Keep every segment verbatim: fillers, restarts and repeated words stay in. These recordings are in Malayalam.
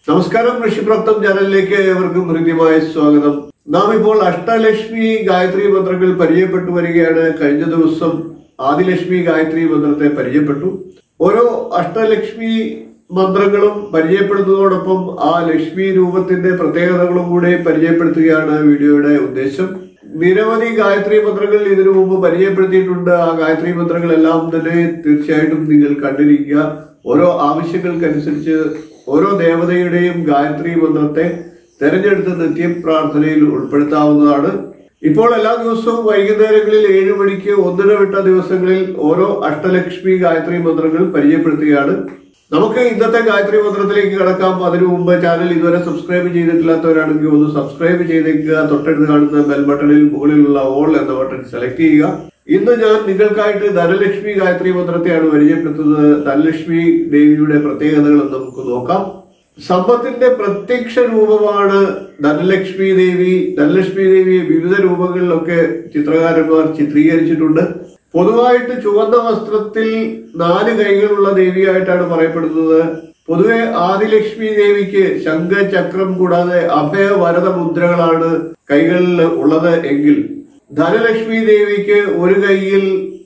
നമസ്കാരം, ഋഷിപ്രാപ്തം ചാനലിലേക്ക് ഏവർക്കും ഹൃദ്യമായ സ്വാഗതം. നാം ഇപ്പോൾ അഷ്ടലക്ഷ്മി ഗായത്രി മന്ത്രങ്ങൾ പരിചയപ്പെട്ടു വരികയാണ്. കഴിഞ്ഞ ദിവസം ആദിലക്ഷ്മി ഗായത്രി മന്ത്രത്തെ പരിചയപ്പെട്ടു. ഓരോ അഷ്ടലക്ഷ്മി മന്ത്രങ്ങളും പരിചയപ്പെടുന്നതോടൊപ്പം ആ ലക്ഷ്മി രൂപത്തിന്റെ പ്രത്യേകതകളും കൂടെ പരിചയപ്പെടുത്തുകയാണ് വീഡിയോയുടെ ഉദ്ദേശം. നിരവധി ഗായത്രി മന്ത്രങ്ങൾ ഇതിനു മുമ്പ് പരിചയപ്പെടുത്തിയിട്ടുണ്ട്. ആ ഗായത്രി മന്ത്രങ്ങളെല്ലാം തന്നെ തീർച്ചയായിട്ടും നിങ്ങൾ കണ്ടിരിക്കുക. ഓരോ ആവശ്യങ്ങൾക്കനുസരിച്ച് ഓരോ ദേവതയുടെയും ഗായത്രി മന്ത്രത്തെ തെരഞ്ഞെടുത്ത് നിത്യ പ്രാർത്ഥനയിൽ ഉൾപ്പെടുത്താവുന്നതാണ്. ഇപ്പോൾ എല്ലാ ദിവസവും വൈകുന്നേരങ്ങളിൽ ഏഴു മണിക്ക് ഒന്നിടവിട്ട ദിവസങ്ങളിൽ ഓരോ അഷ്ടലക്ഷ്മി ഗായത്രി മന്ത്രങ്ങൾ പരിചയപ്പെടുത്തുകയാണ്. നമുക്ക് ഇന്നത്തെ ഗായത്രി മന്ത്രത്തിലേക്ക് കടക്കാം. അതിനു മുമ്പ് ചാനൽ ഇതുവരെ സബ്സ്ക്രൈബ് ചെയ്തിട്ടില്ലാത്തവരാണെങ്കിൽ ഒന്ന് സബ്സ്ക്രൈബ് ചെയ്തേക്കുക. തൊട്ടടുത്ത് കാണുന്ന ബെൽ ബട്ടണിൽ മുകളിലുള്ള ഓൾ എന്ന ബട്ടൺ സെലക്ട് ചെയ്യുക. ഇന്ന് ഞാൻ നിങ്ങൾക്കായിട്ട് ധനലക്ഷ്മി ഗായത്രി മന്ത്രത്തെയാണ് പരിചയപ്പെടുത്തുന്നത്. ധനലക്ഷ്മി ദേവിയുടെ പ്രത്യേകതകൾ നമുക്ക് നോക്കാം. സമ്പത്തിന്റെ പ്രത്യക്ഷ രൂപമാണ് ധനലക്ഷ്മി ദേവി. ധനലക്ഷ്മി ദേവിയെ വിവിധ രൂപങ്ങളിലൊക്കെ ചിത്രകാരന്മാർ ചിത്രീകരിച്ചിട്ടുണ്ട്. പൊതുവായിട്ട് ചുവന്ന വസ്ത്രത്തിൽ നാല് കൈകളുള്ള ദേവിയായിട്ടാണ് പറയപ്പെടുന്നത്. പൊതുവെ ആദിലക്ഷ്മി ദേവിക്ക് ശംഖ, ചക്രം കൂടാതെ അഭയ വരദ മുദ്രകളാണ് കൈകളിൽ ഉള്ളത് എങ്കിൽ ധനലക്ഷ്മി ദേവിക്ക് ഒരു കൈയിൽ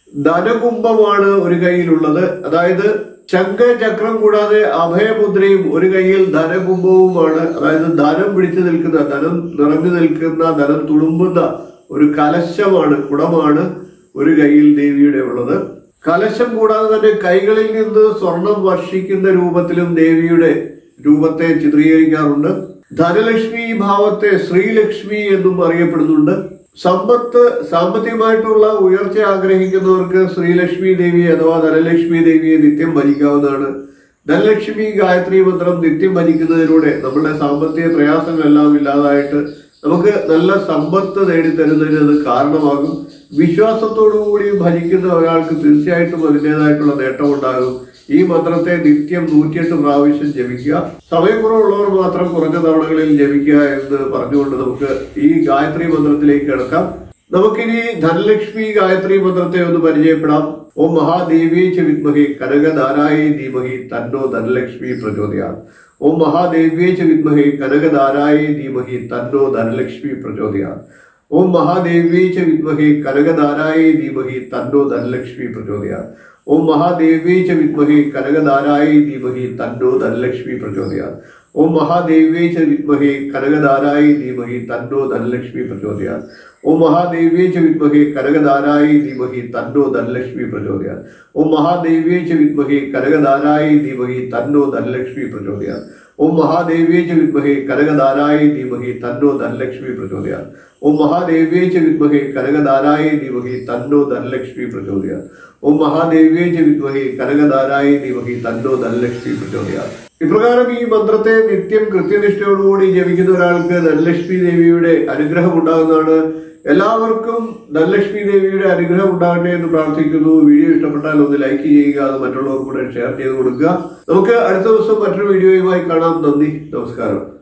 ധനകുംഭമാണ് ഒരു കൈയിലുള്ളത്. അതായത് ശംഖ, ചക്രം കൂടാതെ അഭയമുദ്രയും ഒരു കൈയിൽ ധനകുംഭവുമാണ്. അതായത് ധനം പിടിച്ചു നിൽക്കുന്ന, ധനം നിറഞ്ഞു നിൽക്കുന്ന, ധനം തുളുമ്പുന്ന ഒരു കലശമാണ്, കുടമാണ് ഒരു കൈയിൽ ദേവിയുടെ ഉള്ളത്. കലശം കൂടാതെ തന്നെ കൈകളിൽ നിന്ന് സ്വർണം വർഷിക്കുന്ന രൂപത്തിലും ദേവിയുടെ രൂപത്തെ ചിത്രീകരിക്കാറുണ്ട്. ധനലക്ഷ്മി ഭാവത്തെ ശ്രീലക്ഷ്മി എന്നും അറിയപ്പെടുന്നുണ്ട്. സമ്പത്ത്, സാമ്പത്തികമായിട്ടുള്ള ഉയർച്ച ആഗ്രഹിക്കുന്നവർക്ക് ശ്രീലക്ഷ്മി ദേവി അഥവാ ധനലക്ഷ്മി ദേവിയെ നിത്യം ഭജിക്കാവുന്നതാണ്. ധനലക്ഷ്മി ഗായത്രി മന്ത്രം നിത്യം ഭജിക്കുന്നതിലൂടെ നമ്മുടെ സാമ്പത്തിക പ്രയാസങ്ങളെല്ലാം ഇല്ലാതായിട്ട് നമുക്ക് നല്ല സമ്പത്ത് നേടിത്തരുന്നതിന് അത് കാരണമാകും. വിശ്വാസത്തോടുകൂടി ഭജിക്കുന്ന ഒരാൾക്ക് തീർച്ചയായിട്ടും അതിൻ്റെതായിട്ടുള്ള നേട്ടമുണ്ടാകും. ഈ മന്ത്രത്തെ നിത്യം നൂറ്റിയെട്ട് പ്രാവശ്യം ജപിക്കുക. സമയക്കുറവുള്ളവർ മാത്രം കുറഞ്ഞ തവണകളിൽ ജപിക്കുക എന്ന് പറഞ്ഞുകൊണ്ട് നമുക്ക് ഈ ഗായത്രി മന്ത്രത്തിലേക്ക് കിടക്കാം. നമുക്കിനി ധനലക്ഷ്മി ഗായത്രി മന്ത്രത്തെ ഒന്ന് പരിചയപ്പെടാം. ഓം മഹാദേവി ച വിദ്മഹി കനകധാരായേ ധീമഹി തന്നോ ധനലക്ഷ്മി പ്രചോദയാത്. ഓം മഹാദേവ്യേ ച വിദ്മഹി കനകധാരായേ ധീമഹി തന്നോ ധനലക്ഷ്മി പ്രചോദയാത്. ഓം മഹാദേവ്യേ ച വിദ്മഹി കനകധാരായേ ധീമഹി തന്നോ ധനലക്ഷ്മി പ്രചോദയാത്. ഓം മഹാദേവ്യേ ച വിദ്മഹി കനകധാരായേ ധീമഹി തന്നോ ധനലക്ഷ്മി പ്രചോദയാത്. ഓം മഹാദേവ്യേ ച വിദ്മഹി കനകധാരായേ ധീമഹി തന്നോ ധനലക്ഷ്മി പ്രചോദയാത്. ഓം മഹാദേവ്യേ ച വിദ്മഹി കനകധാരായേ ധീമഹി തന്നോ ധനലക്ഷ്മി പ്രചോദയാത്. ഓം മഹാദേവ്യേ ച വിദ്മഹി കനകധാരായേ ധീമഹി തന്നോ ധനലക്ഷ്മി പ്രചോദയാത്. ഓം മഹാദേവ്യേ ച വിദ്മഹി കനകധാരായേ ധീമഹി തന്നോ ധനലക്ഷ്മി പ്രചോദയാത്. ഓം മഹാദേവ്യേ ച വിദ്മഹി കനകധാരായേ ധീമഹി തന്നോ ധനലക്ഷ്മി പ്രചോദയാത്. ഓം മഹാദേവ്യേ ച വിദ്മഹി കനകധാരായേ ധീമഹി തന്നോ ധനലക്ഷ്മി പ്രചോദയാത്. ഇപ്രകാരം ഈ മന്ത്രത്തെ നിത്യം കൃത്യനിഷ്ഠയോടുകൂടി ജപിക്കുന്ന ഒരാൾക്ക് ധനലക്ഷ്മി ദേവിയുടെ അനുഗ്രഹം ഉണ്ടാകുന്നതാണ്. എല്ലാവർക്കും ധനലക്ഷ്മി ദേവിയുടെ അനുഗ്രഹം ഉണ്ടാകട്ടെ എന്ന് പ്രാർത്ഥിക്കുന്നു. വീഡിയോ ഇഷ്ടപ്പെട്ടാൽ ഒന്ന് ലൈക്ക് ചെയ്യുക, അത് മറ്റുള്ളവർക്ക് കൂടെ ഷെയർ ചെയ്ത് കൊടുക്കുക. നമുക്ക് അടുത്ത ദിവസം മറ്റൊരു വീഡിയോയുമായി കാണാം. നന്ദി, നമസ്കാരം.